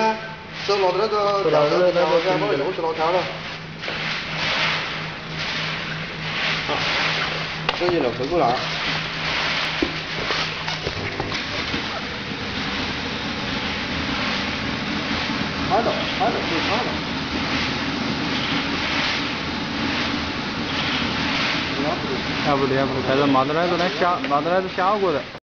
呢，走落到那个吊车上，然后又是老跳了。好，走进了屁股那儿。卡到，可以卡到。 不对，开始冒着那个小过来。